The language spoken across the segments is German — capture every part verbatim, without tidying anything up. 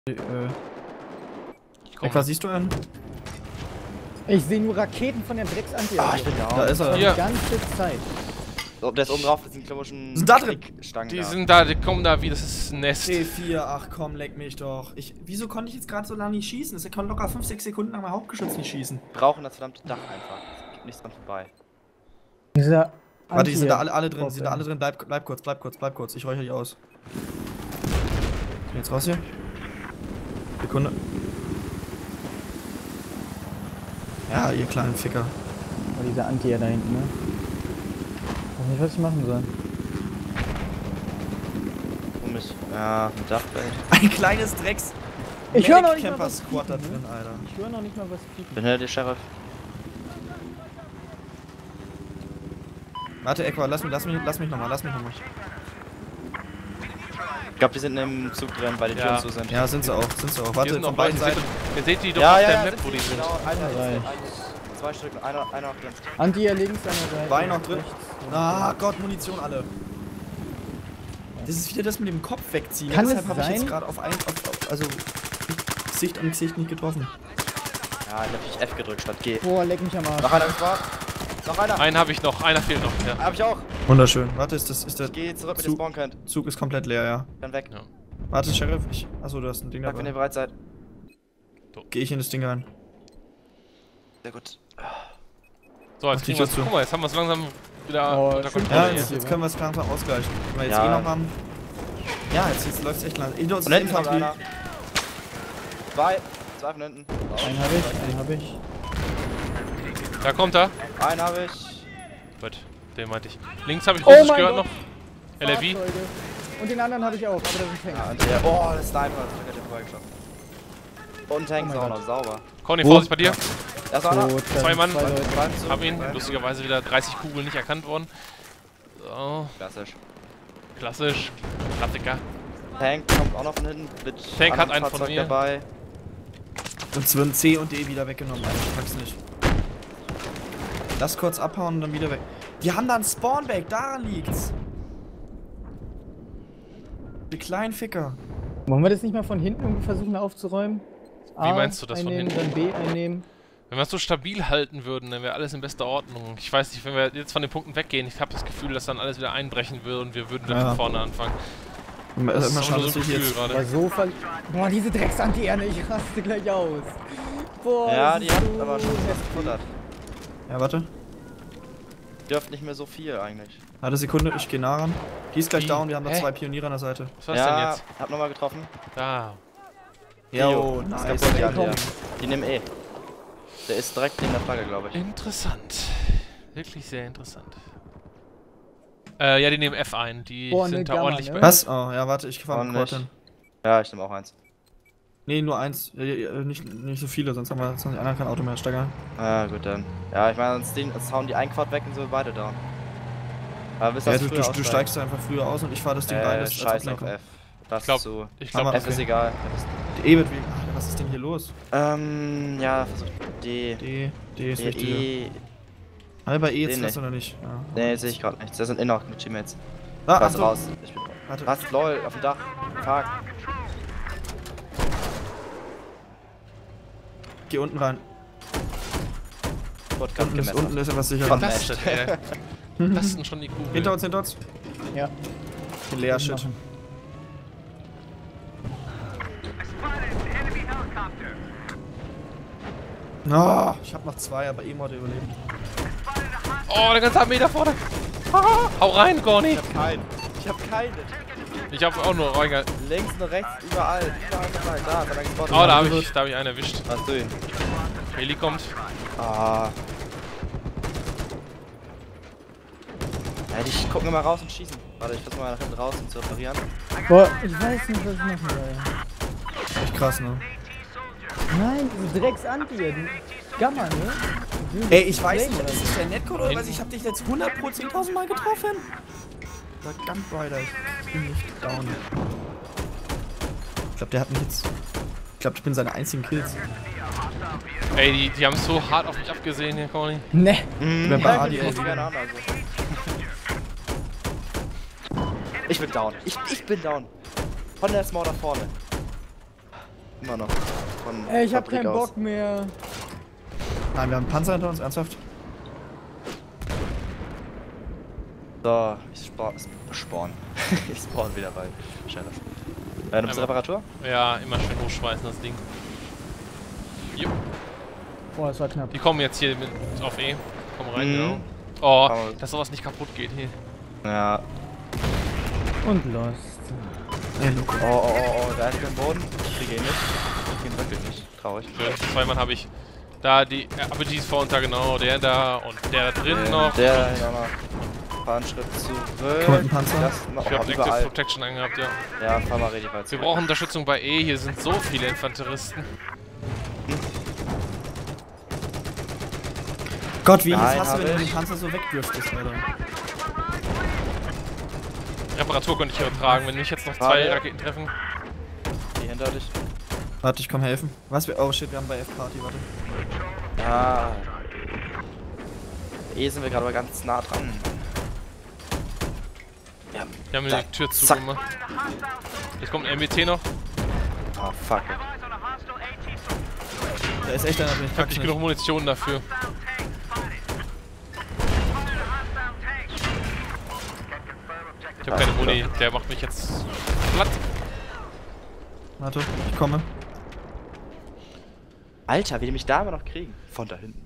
Äh. Was siehst du einen? Ich sehe nur Raketen von der Drecksanti. Ah, ich bin da. Da ist er. Die Ja. ganze Zeit. So, der ist oben drauf, das sind glaube ich schon. Sind da drin? Stangen Die da. sind da, die kommen da wie, das ist ein Nest. T vier, ach komm, leck mich doch. Ich, wieso konnte ich jetzt gerade so lange nicht schießen? Das kann locker fünf, sechs Sekunden nach meinem Hauptgeschütz nicht schießen. Wir brauchen das verdammte Dach einfach. Es gibt nichts dran vorbei. Dieser Warte, die sind da alle, alle drin, die sind da alle drin. Bleib, bleib kurz, bleib kurz, bleib kurz. Ich räuchere dich aus. Geh jetzt raus hier. Sekunde. Ja, ihr kleinen Ficker. Oh, dieser Anti da hinten, ne? Ich weiß nicht, was ich machen soll. Um mich. Ja, ein Dachfeld. Ein kleines Drecks. Ich höre noch nicht mal Camper was Squad da piepen, drin, ne? Alter. Ich höre noch nicht mal was piepen. Bin hinter dir, Sheriff. Warte, Equa, lass mich, lass mich, lass mich nochmal, lass mich nochmal. Ich glaube, die sind im Zug drin, weil die Ja. Türen zu sind. Ja, sind sie auch, sind sie auch. Hier Warte, sind von noch beiden Leute, Seiten. ihr seht die doch Ja, auf ja, der ja, Map, sind wo die sie, sind. genau. Einer ist, Drei. ein, zwei Stück, einer, einer noch drin. Anti hier links an der Seite. Zwei noch drin. Rechts. Ah Gott, Munition alle. Das ist wieder das mit dem Kopf wegziehen. Kann Deshalb es habe ich sein? jetzt gerade auf ein, auf, auf, also Gesicht an Gesicht nicht getroffen. Ja, ich hab nicht F gedrückt statt G. Boah, leck mich am Arsch. Noch einer gespart. Noch einer. Einen habe ich noch, einer fehlt noch. Ja. Hab ich auch. Wunderschön. Warte, ist das, ist der Ich geh zurück mit dem Zug, Spawn-Kant. Zug ist komplett leer, ja. Dann weg. Ja. Warte, Sheriff, ich. Achso, du hast ein Ding Sag, wenn ihr dabei. bereit seid. Geh ich in das Ding rein. Sehr gut. So, jetzt Mach kriegen die wir Tür zu. Guck mal, jetzt haben wir es langsam wieder Oh, unter schön. Kontrolle. Ja, hier. jetzt, jetzt können wir es langsam ausgleichen. Wenn wir jetzt Ja. eh noch haben. Ja, jetzt, jetzt läuft es echt lang. Hinter uns Von ist hinten kommt Infanterie. einer. Zwei. Zwei von hinten. Einen habe ich, einen habe ich. Da kommt er. Einen habe ich. Gut, den meinte ich. Links habe ich Oh großes mein gehört Gott. noch. L R V. Fahrzeuge. Und den anderen habe ich auch, aber das ist ein Ja, Tank. und der. Oh, der Sniper. Das hat der vorher geschossen. Und Tank Oh ist mein auch Gott. noch sauber. Conny, Wo? Vorsicht bei dir. Da ist auch noch. Tot, Zwei dann Mann. Zwei Leute. Beim Zug. Hab ihn. Beim- Lustigerweise wieder dreißig Kugeln nicht erkannt worden. So, Klassisch. klassisch. Klassiker. Tank kommt auch noch von hinten. Mit Tank hat anderem einen von Fahrzeug mir. dabei. Uns würden C und D wieder weggenommen. Alter, ich pack's nicht. Lass kurz abhauen und dann wieder weg. Die haben da einen Spawnback, daran liegt's. Die kleinen Ficker. Wollen wir das nicht mal von hinten irgendwie versuchen aufzuräumen? Wie meinst du das von einnehmen, hinten? Dann B einnehmen. Wenn wir es so stabil halten würden, dann wäre alles in bester Ordnung. Ich weiß nicht, wenn wir jetzt von den Punkten weggehen, ich habe das Gefühl, dass dann alles wieder einbrechen würde und wir würden wieder Ja. von vorne anfangen. Immer, Das ist immer auch schauen, nur dass so ein wir Gefühl hier jetzt. Aber gerade. so ver... Boah, diese Drecksanti-Erne, ich raste gleich aus. Boah, Ja, das die ist hat so aber schon was heftig. gefuttert. Ja, warte. Dürft nicht mehr so viel eigentlich. Warte, Sekunde, ich gehe nah ran. Die ist gleich Wie? down, wir haben da Hä? zwei Pioniere an der Seite. Was war das denn Ja, jetzt? hab nochmal getroffen. Da. Jo, Ist nice. kaputt, die, Ey, haben die, komm. ja. Die nehmen eh. Der ist direkt neben der Flagge, glaube ich. Interessant. Wirklich sehr interessant. Äh, ja, die nehmen F ein. Die Boah, ne sind da Gamma, ordentlich ne? bei. Was? Oh, ja, warte, ich fahr mit Ordentlich. Quad hin. Ja, ich nehme auch eins. Nee, nur eins. Äh, äh, Nicht, nicht so viele, sonst haben wir sonst haben die anderen kein Auto mehr steigern. Ah, gut dann. Ja, ich meine, sonst, den, sonst hauen die ein Quad weg und so weiter down. Aber bis Ja, das du, früher du, du aussteigt. steigst einfach früher aus und ich fahr das Ding rein. Äh, Das ist scheiß als auf Ablenkung. F. Das Ich glaub- ist so. Ich Aber- glaube, F ist egal. Die E wird wie. Alter, was ist denn hier los? Ähm, ja, versuch D. D, D ist D, wichtig. E. Haben wir bei E D jetzt nicht. was oder nicht? Ja. Nee, sehe ich gerade nichts. Da sind eh noch mit Teammates. Ah, Was Achtung. raus. Ich bin. Warte. Was? Lol, auf dem Dach. Fuck. Geh unten rein. Gott, Unten ist, unten ist etwas sicher. Von- das denn, ey? Das sind schon die Kugeln. Hinter uns, hinter uns. Ja. Leer, shit. Machen. Oh, ich hab noch zwei, aber E-Mod überlebt. Oh, der ganze Armee da vorne. Ah, hau rein, Corny. Ich hab keinen. Ich hab keinen. Ich hab auch nur reingehalten. Links und rechts, überall. Überall, überall. Da, hat er gespottet. Oh, da habe ich, da hab ich einen erwischt. Hast du ihn? Heli kommt. Ah. Ja, die gucken immer raus und schießen. Warte, ich versuche mal nach hinten raus, um zu reparieren. Boah, ich weiß nicht, was ich machen soll. Echt krass, ne? Nein, diese Drecksanti, die Gamma, ne? Die Ey, ich weiß Flame nicht, oder ist das der Netcode oder was? Hinten. Ich hab dich jetzt hundert Prozent Mal getroffen. Der Gunrider, ich bin nicht down. Ich glaube, der hat mich jetzt. Ich glaube, ich bin seine einzigen Kills. Ey, die, die haben so hart auf mich abgesehen hier, Corny. Ne. Ich bin bei A D Ich L. keine Ahnung, also. Ich bin down. Ich, ich bin down. Von der Small da vorne. Immer noch. Von Ey, ich hab Fabrik keinen aus. Bock mehr. Nein, wir haben Panzer hinter uns, ernsthaft. So, ich spawn. spawn. ich spawn wieder bei Shadows. Äh, du bist Einmal. Reparatur? Ja, immer schön hochschweißen, das Ding. Jo. Boah, das war knapp. Die kommen jetzt hier mit auf E. Komm rein, Mhm. genau. Oh, Aber- dass sowas nicht kaputt geht hier. Ja. Und Lost. Ey, Luke. Oh, oh, oh, oh, da ist am Boden. Ich kriege ihn nicht. Ich kriege ihn wirklich nicht. Traurig. Schön, zwei Mann habe ich. Da, die, ja, aber die ist vor uns da, genau. Der da und der da drin Der, noch. Der, ja, noch. Ein paar Schritt zurück. Kommt ein Panzer. Das noch Ich oh, hab Active überall. Protection angehabt, ja. Ja, fahr mal richtig weit. Wir brauchen Unterstützung bei E. Hier sind so viele Infanteristen. Gott, wie Nein, hast du, hab wenn du ich. den Panzer so wegdürftest, Alter? Reparatur könnte ich übertragen, wenn mich jetzt noch zwei Warte. Raketen treffen. Die hinter dich. Warte, ich komm helfen. Was wir. Oh shit, wir haben bei F-Party, warte. Ja. Eh sind wir gerade aber ganz nah dran. Ja. Wir haben Da- die Tür zack. zugemacht. Jetzt kommt ein M B T noch. Oh, fuck. Da ist echt einer, den ich Ich hab pack's nicht nicht. genug Munition dafür. Ich hab keine Muni. Der macht mich jetzt platt. Warte, ich komme. Alter, wie die mich da immer noch kriegen. Von da hinten.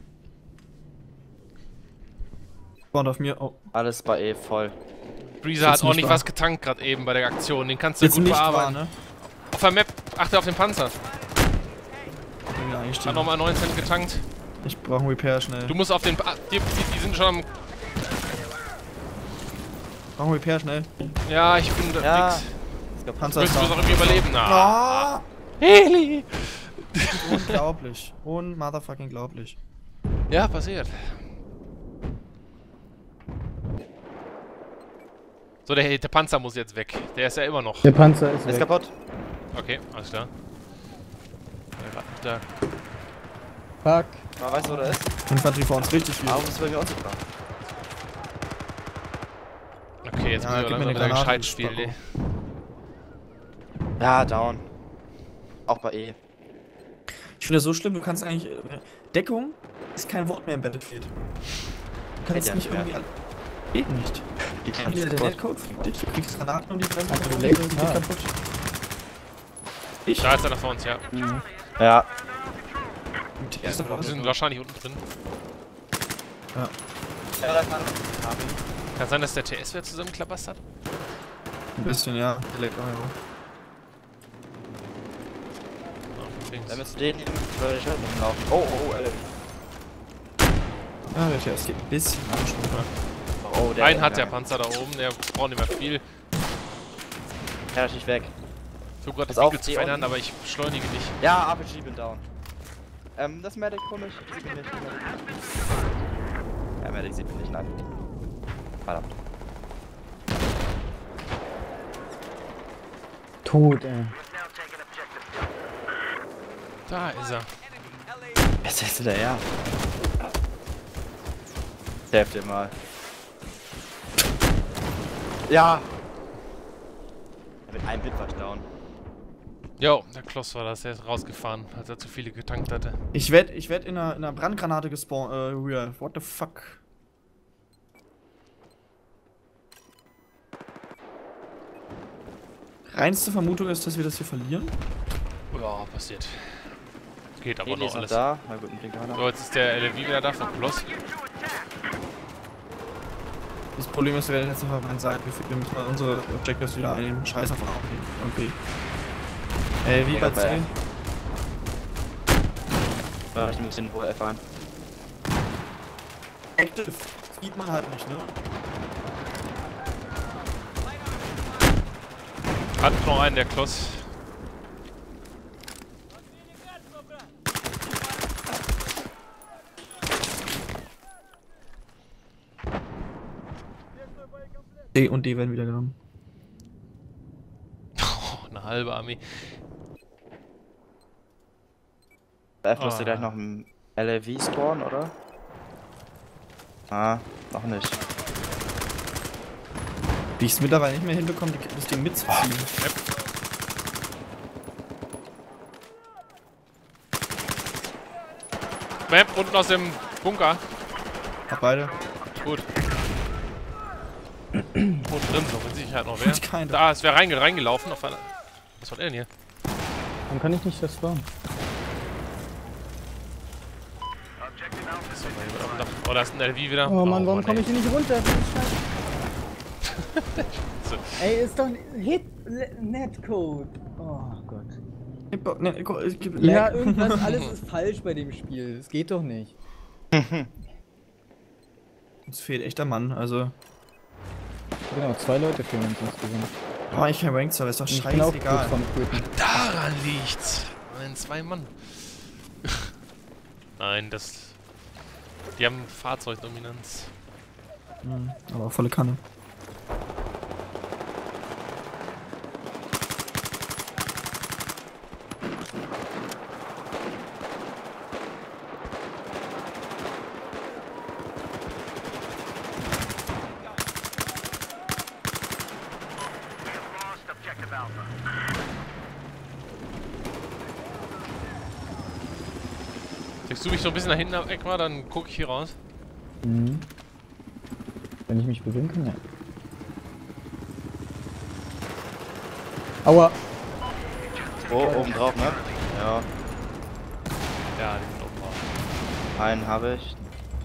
Spawn auf mir. Oh. Alles bei E voll. Breezer hat Jetzt nicht ordentlich wahr. was getankt gerade eben bei der Aktion. Den kannst du Jetzt gut nicht bearbeiten. wahr, ne? Auf der Map, achte auf den Panzer. Ja, eigentlich Hat stimmt. nochmal neunzehn getankt. Ich brauche einen Repair schnell. Du musst auf den... Pa die, die, die sind schon am... Brauche einen Repair schnell. Ja, ich bin da Ja. nix. Panzer Willst ist du das da. auch irgendwie überleben? Na. Ah! Heli! Unglaublich. Unmotherfucking glaublich. Ja, passiert. So, der, der Panzer muss jetzt weg. Der ist ja immer noch. Der Panzer ist Ist weg. kaputt. Okay, alles klar. Da. Fuck. Man weiß, wo der ist. Infanterie vor uns richtig viel. Warum ist bei mir unsichtbar? Okay, jetzt Ja, müssen wir gib mir langsam eine wieder Granate, gescheit du spielen. ey. Ja, down. Auch bei E. Ich finde das so schlimm, du kannst eigentlich. äh, Deckung ist kein Wort mehr im Battlefield. Du kannst ja nicht nicht mehr. irgendwie. alle- Geht nicht. Die kann Wieder der kaputt. Netcode fliegt dich, du kriegst Granaten um die Fresse, Ach, du und leckst, die geht ah. kaputt. Ich? Da ist einer vor uns, ja. Ja. Die ist doch Die sind wahrscheinlich unten drin. Ja. Kann sein, dass der T S wieder zusammenklapperst hat? Ein bisschen, ja. Der leckt auch, ja. Oh, links. Dann müsst ihr den würde ich halt nicht laufen. Oh, oh, oh, Alter. Ja, der T S geht ein bisschen Anschwung. Oh, der Einen hat der Panzer da oben, der braucht nicht mehr viel. Der ist nicht weg. So gerade Pass die auf, Winkel zu die verändern, unten. aber ich beschleunige nicht. Ja, R P G bin down. Ähm, das Medic komisch. Sieht mich nicht. Ja, Medic sieht mich nicht, nein. Verdammt. Tot, ey. Da ist er. Jetzt ist hinterher. Helft dir mal. Ja! Mit einem Bit war ich down. Jo, der Kloss war das, der ist rausgefahren, als er zu viele getankt hatte. Ich werd, ich werd in einer, in einer Brandgranate gespawnt, äh, Rühr. What the fuck? Reinste Vermutung ist, dass wir das hier verlieren. Ja, passiert. Geht aber Heli noch ist noch alles. da. Na gut, ein Blinker hat er. So, jetzt ist der L L V wieder da vom Kloss. Das Problem ist, wir werden jetzt auf der Seite. Wir müssen mal unsere Objectives wieder einnehmen. Scheiß auf Okay. Ey, wie Ja, bei bei- zehn? Ja, ich muss den wohl erfahren. Active. Sieht man halt nicht, ne? Hat noch einen, der Kloss. D und D werden wieder genommen. Oh, eine halbe Armee. F müsste Ah. gleich noch ein L L V spawnen, oder? Ah, noch nicht. Wie ich es mittlerweile nicht mehr hinbekomme, die- das Ding mitzuziehen. Map unten aus dem Bunker. Hab beide. Gut. Unten drin so, mit Sicherheit noch wer. Keine. Da, es wäre reinge reingelaufen auf einer. Was war denn hier? Warum kann ich nicht das bauen? So, da oh, da ist ein L V wieder. Oh Mann, warum Mann, komme ich hier nicht runter? So. Ey, ist doch ein Hit Netcode. Oh Gott. Ne, es gibt Ja, Lag. irgendwas, alles ist falsch bei dem Spiel. Es geht doch nicht. Uns fehlt echt der Mann, also. Genau, zwei Leute fehlen uns insgesamt. Oh, ich kein Ranked Server, ist doch Ich bin auch kurz scheißegal. vom Quitten. Daran liegt's. Ein zwei Mann. Nein, das. Die haben Fahrzeugdominanz. Mhm, aber volle Kanne. Legst du mich so ein bisschen nach hinten ab, Eck mal, dann gucke ich hier raus. Mhm. Wenn ich mich bewegen kann, ja. Aua! Oh, oben drauf, ne? Ja, Ja, die sind oben drauf. einen habe ich.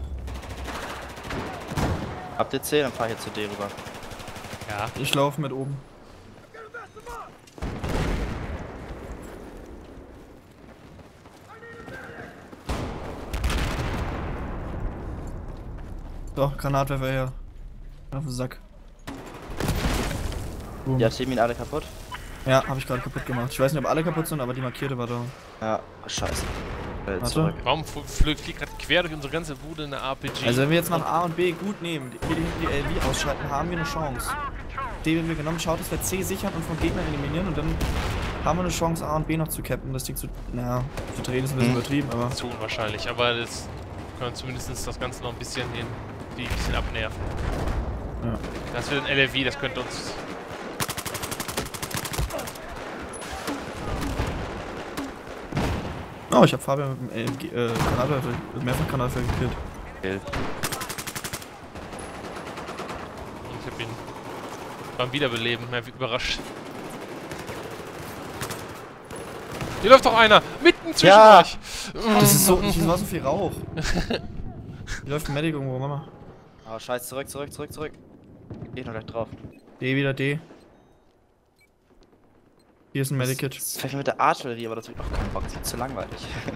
Habt ihr C, dann fahr ich jetzt zu D rüber. Ja. Ich laufe mit oben. So, Granatwerfer her. Auf den Sack. Boom. Ja, stehen ihn alle kaputt? Ja, habe ich gerade kaputt gemacht. Ich weiß nicht, ob alle kaputt sind, aber die markierte war da. Ja, scheiße. Äh, Warte. zurück. Warum fliegt gerade quer durch unsere ganze Bude eine R P G? Also wenn wir jetzt nach A und B gut nehmen, hier die, die L V ausschalten, haben wir eine Chance. D, wenn wir genommen, schaut, dass wir C sichern und vom Gegner eliminieren und dann haben wir eine Chance, A und B noch zu cappen. Das Ding zu, naja, zu drehen ist ein bisschen Hm. übertrieben, aber... zu unwahrscheinlich, aber das können zumindest das Ganze noch ein bisschen den, die ein bisschen abnerven. Ja. Das wird ein L L V, das könnte uns. Oh, ich hab Fabian mit dem L M G, äh, Granatwerfer, mehrfach Granatwerfer gekillt. Kill. Und ich hab ihn beim Wiederbeleben mehr überrascht. Hier läuft doch einer! Mitten zwischen Ja. euch! Das ist so, hier war so viel Rauch. Hier läuft ein Medic irgendwo, Mama. Oh, scheiße, zurück, zurück, zurück, zurück. Geht noch gleich drauf. D wieder D. Hier ist ein Medikit. Das fällt mir mit der Artillerie, aber das wird auch keinen Bock, das ist zu langweilig.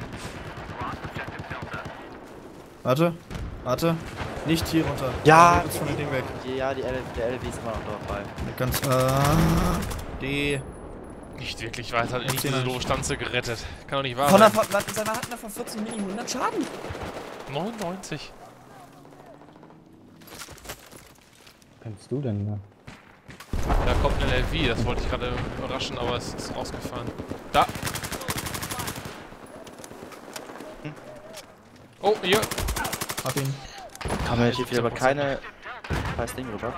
Warte, warte. Nicht hier runter. Ja. Jetzt von dem Ding weg. Ja, die L der L V ist immer noch dabei. Ganz, äh, D. Nicht wirklich weiter, nicht Erzähl diese mal. doofe Stanze gerettet. Kann doch nicht wahr Von der, sein. von, seiner hat er von vierzehn Mini hundert Schaden. neunundneunzig. Kannst du denn da? Da kommt ein L L V, das wollte ich gerade überraschen, aber es ist rausgefahren. Da! Hm. Oh, hier! Hab ihn. Kann man hier aber keine scheiß Ding rüber.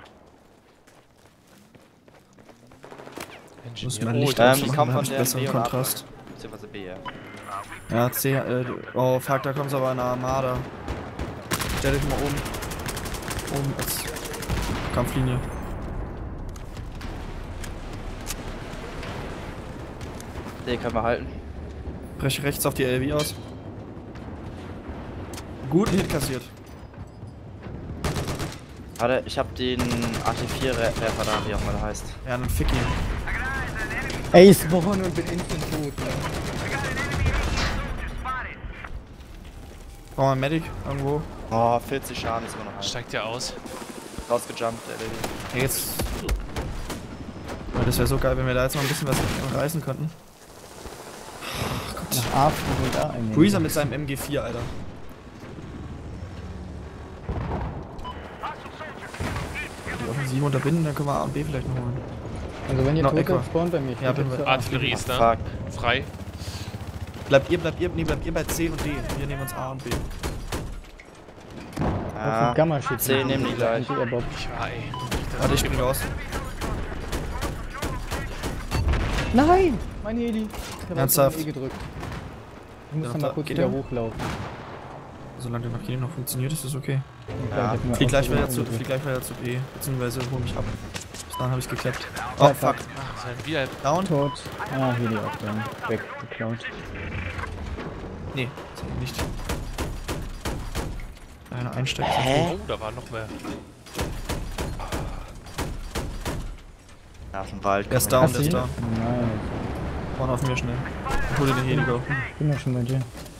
Muss Engineer. mein Oh, Licht da- Ähm, ausmachen, die kommen dann hab von ich der besseren B und A. Kontrast. Beziehungsweise B, ja. Ja, C, äh, oh fuck, da kommt's aber eine Armada. Stell dich mal oben. Oben als Kampflinie. D können wir halten. Brech rechts auf die L V aus. Guten Hit kassiert. Warte, ich hab den A T vier Werfer da, wie auch immer der heißt. Ja, dann fick ihn. Ey, spawn und bin instant tot. Ne? Brauchen wir einen Medic irgendwo? Oh, vierzig Schaden ist immer noch ein. Steigt ja aus. Rausgejumpt, der L V. Hey, jetzt. Oh, das wäre so geil, wenn wir da jetzt noch ein bisschen was reißen könnten. Nach A und A einnehmen. Breezer mit seinem M G vier, Alter. Die Offensive unterbinden, dann können wir A und B vielleicht noch holen. Also wenn ihr No, tot Echo. seid, spawnt bei mir. Ich Ja, geh bin jetzt wir. zur A. Artillerie ist da. Fuck. Frei. Bleibt ihr, bleibt ihr, nee, bleibt ihr bei C und D. Wir nehmen uns A und B. Auf Ah, den Gamma schießen. C nehmen die gleich. Und ihr Bob. Ich war, ey. Das Warte, ich spring raus. Nein! Mein Heli! Ich hab auf Ernsthaft? E gedrückt. Ich muss Ja, noch mal da- kurz geht wieder er? hochlaufen. Solange der nach hier noch funktioniert, ist das okay. Ja. ich hab mir Flieg auch gleich so wieder zu, umgedreht. flieg gleich wieder zu B, beziehungsweise hol mich ab. Bis dahin habe ich geklappt. Oh, Ja, fuck. Ach, sein Bier. Down? Tot. Ah, hier die auch dann. Weggeklaut. Nee, das hat er nicht. Eine Einsteck. Oh, da war noch mehr. Ja, aus dem Wald. Der ist komm down, ich. der ist down. Nein. Vorne auf mir schnell. Ich hol dir den Heli-Go. Ich bin ja schon bei dir.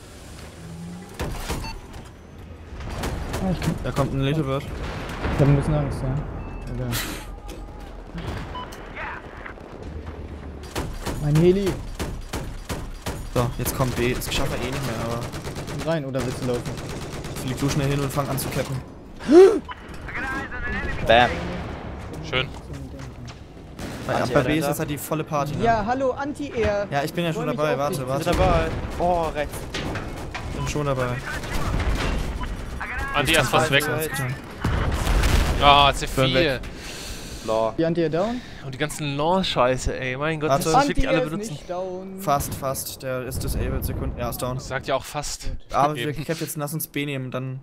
Ah, ich, kann, Da kommt ein Little Bird. ich hab ein bisschen Angst, ja. Oder. Mein Heli. So, jetzt kommt B. Das schafft er eh nicht mehr, aber Komm rein, oder willst du laufen? flieg du schnell hin und fang an zu cappen. Bam. Schön. Bei, Anti-Air bei B ist dahinter. jetzt halt die volle Party. Ne? Ja, hallo, Anti-Air. Ja, ich bin ja schon Freu mich dabei. auf Warte, dich. warte. Sind dabei. Oh, rechts. Ich bin schon dabei. Andi, erst was weg. Right. Ah, C Burn vier. weg. Law. Die Anti-Air down? Und die ganzen Launch-Scheiße, ey. Mein Gott, Warte. das muss wirklich alle Anti-Air ist benutzen. nicht down. Fast, fast. Der ist disabled. Sekunden. Ja, ist down. Das sagt ja auch fast. Aber wir Eben. cappen jetzt, lass uns B nehmen, dann.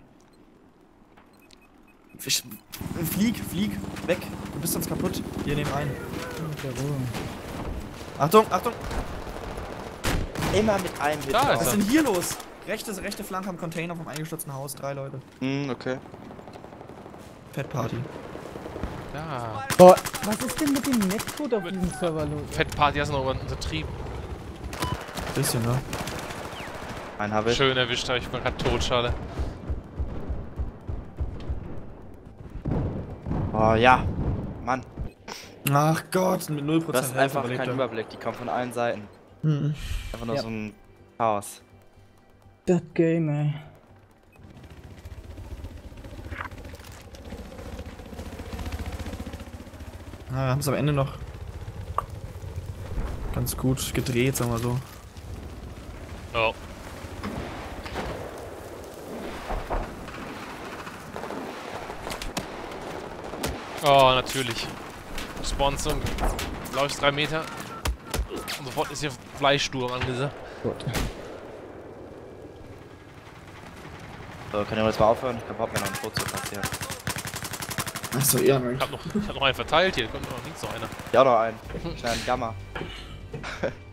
Fisch- Flieg, flieg, weg. Du bist sonst kaputt. Wir nehmen ein. Mit der Ruhe. Achtung, Achtung. Immer mit einem Hit Da drauf. ist Was er. ist denn hier los? Rechte, rechte Flanke am Container vom eingestürzten Haus. Drei Leute. Hm, okay. Pet Party. Ja. Boah, was ist denn mit dem Netcode auf diesem Server los? Fettparty hast du noch unser Trieb. Bisschen, ne? Einen habe ich. Schön erwischt, hab ich war grad tot, schade. Oh ja. Mann. Ach Gott, mit null Du Prozent hast einfach keinen Überblick. Die kommen von allen Seiten. Mhm. Einfach nur Ja. so ein Chaos. Das Game, ey. Ja, wir haben es am Ende noch ganz gut gedreht, sagen wir so. Oh. Oh, natürlich. Spawnst und läufst drei Meter. Und sofort ist hier Fleischsturm angesagt. Gut. So, können wir jetzt mal aufhören? Ich glaube, mir noch einen Tod zu passieren. Achso, ja, Ich hab noch, ich hab noch einen verteilt hier, kommt noch nicht so einer. Ja, noch einen. Schnell einen Gamma.